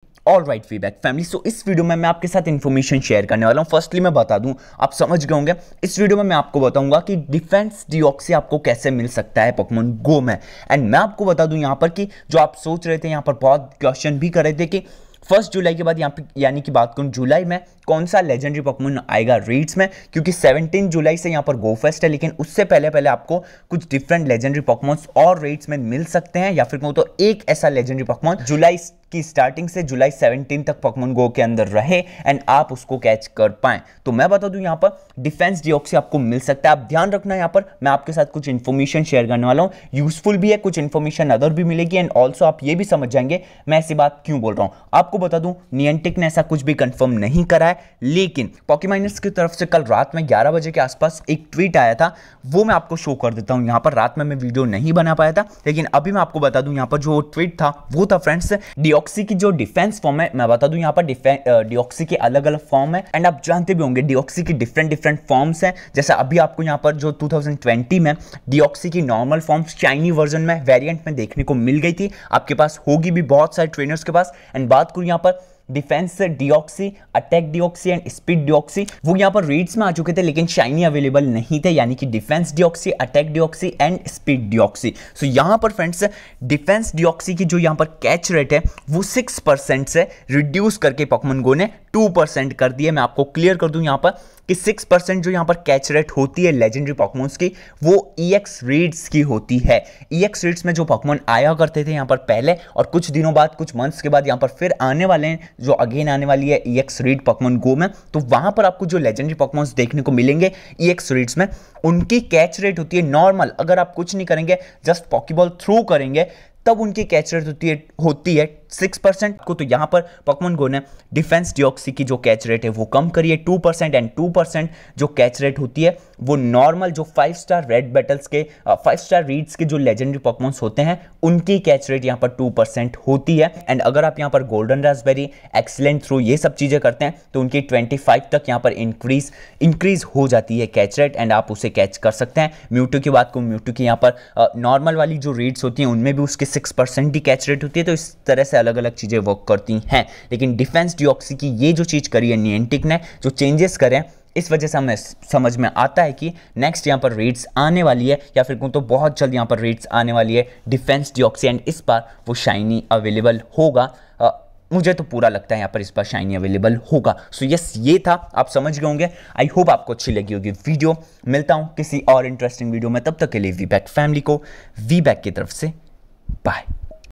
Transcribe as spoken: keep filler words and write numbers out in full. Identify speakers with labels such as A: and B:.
A: All right we back family. So इस video में मैं आपके साथ इन्फॉर्मेशन शेयर करने वाला हूं। फर्स्टली मैं बता दूं, आप समझ गए होंगे, इस वीडियो में मैं आपको बताऊंगा कि डिफेंस डिऑक्सी आपको कैसे मिल सकता है पोकेमॉन गो में। एंड मैं आपको बता दूं यहां पर कि जो आप सोच रहे थे, यहां पर बहुत क्वेश्चन भी कर रहे थे कि फर्स्ट जुलाई के बाद यहाँ पे यानी कि बात करूं जुलाई में कौन सा लेजेंडरी पोकेमॉन आएगा रेड्स में, क्योंकि सत्रह जुलाई से यहाँ पर गो फेस्ट है, लेकिन उससे पहले पहले आपको कुछ डिफरेंट लेजेंडरी पोकेमॉन्स और रेड्स में मिल सकते हैं, या फिर कहूं तो एक ऐसा लेजेंडरी पोकेमॉन जुलाई की स्टार्टिंग से जुलाई सत्रह तक पोकेमॉन गो के अंदर रहे एंड आप उसको कैच कर पाएं। तो मैं बता दूं यहाँ पर डिफेंस डिऑक्सी आपको मिल सकता है। आप ध्यान रखना, यहाँ पर मैं आपके साथ कुछ इन्फॉर्मेशन शेयर करने वाला हूँ, यूजफुल भी है, कुछ इन्फॉर्मेशन अदर भी मिलेगी एंड ऑल्सो आप ये भी समझ जाएंगे मैं ऐसी बात क्यों बोल रहा हूँ। आपको बता दूं नियंटिक ने ऐसा कुछ भी कंफर्म नहीं करा है, लेकिन पॉकीमाइनर्स की तरफ से कल रात में ग्यारह बजे के आसपास एक ट्वीट आया था, वो मैं आपको शो कर देता हूँ। यहाँ पर रात में मैं वीडियो नहीं बना पाया था, लेकिन अभी मैं आपको बता दूं यहाँ पर जो ट्वीट था वो था फ्रेंड्स, डिऑक्सी की जो डिफेंस फॉर्म है, मैं बता दूं यहाँ पर डिऑक्सी के अलग अलग फॉर्म है एंड आप जानते भी होंगे डिऑक्सी की डिफरेंट डिफरेंट फॉर्म्स हैं। जैसा अभी आपको यहाँ पर जो दो हज़ार बीस में डिऑक्सी की नॉर्मल फॉर्म शाइनी वर्जन में वेरिएंट में देखने को मिल गई थी, आपके पास होगी भी बहुत सारे ट्रेनर्स के पास। एंड बात करूं यहाँ पर defense Deoxys, attack Deoxys and speed Deoxys, वो यहाँ पर रेड्स में आ चुके थे लेकिन शाइनी अवेलेबल नहीं थे, यानी कि defense Deoxys, attack Deoxys and speed Deoxys. So यहाँ पर फ्रेंड्स डिफेंस डिऑक्सी की जो यहाँ पर कैच रेट है वो सिक्स परसेंट से रिड्यूस करके पोकेमॉन गो ने टू परसेंट कर दिया। मैं आपको क्लियर कर दूं यहाँ पर कि सिक्स परसेंट जो यहाँ पर कैच रेट होती है लेजेंडरी पोकेमॉन्स की, वो ईएक्स रेड्स की होती है। ईएक्स रेड्स में जो पोकेमॉन आया करते थे यहाँ पर पहले, और कुछ दिनों बाद, कुछ मंथ्स के बाद यहाँ पर फिर आने वाले हैं, जो अगेन आने वाली है ईएक्स रेड पोकेमॉन गो में, तो वहां पर आपको जो लेजेंडरी पोकेमॉन्स देखने को मिलेंगे ईएक्स रेड्स में, उनकी कैच रेट होती है नॉर्मल, अगर आप कुछ नहीं करेंगे जस्ट पॉकीबॉल थ्रो करेंगे तब उनकी कैच रेट होती है होती है सिक्स परसेंट को। तो यहाँ पर पोकेमॉन गो ने डिफेंस डिऑक्सी की जो कैच रेट है वो कम करी है two percent, and two percent जो कैच रेट होती है वो नॉर्मल जो फाइव स्टार रेड बैटल्स के फाइव स्टार रीड्स के जो लेजेंडरी पोकेमॉन्स होते हैं उनकी कैच रेट यहाँ पर टू परसेंट होती है। एंड अगर आप यहाँ पर गोल्डन रास्पबेरी, एक्सीलेंट थ्रो, ये सब चीज़ें करते हैं तो उनकी ट्वेंटी फाइव तक यहाँ पर इंक्रीज इंक्रीज हो जाती है कैच रेट एंड आप उसे कैच कर सकते हैं। म्यूटू की बात करूँ, म्यूटू की यहाँ पर नॉर्मल वाली जो रीड्स होती हैं उनमें भी उसकी सिक्स परसेंट की कैच रेट होती है, तो इस तरह से अलग अलग चीजें वर्क करती हैं। लेकिन डिफेंस डिऑक्सी की ये जो चीज करी है नियंटिक ने, जो चेंजेस करें, इस वजह से हमें समझ में आता है कि नेक्स्ट यहाँ पर रेड्स आने वाली है, या फिर कहूँ तो बहुत जल्द यहाँ पर रेड्स आने वाली है डिफेंस डिऑक्सी, एंड इस बार वो शाइनी अवेलेबल होगा। आ, मुझे तो पूरा लगता है यहाँ पर इस बार शाइनी अवेलेबल होगा। सो so यस, ये था, आप समझ गए होंगे। आई होप आपको अच्छी लगी होगी वीडियो। मिलता हूँ किसी और इंटरेस्टिंग वीडियो में, तब तक के लिए वीबैक फैमिली को वीबैक की तरफ से बाय।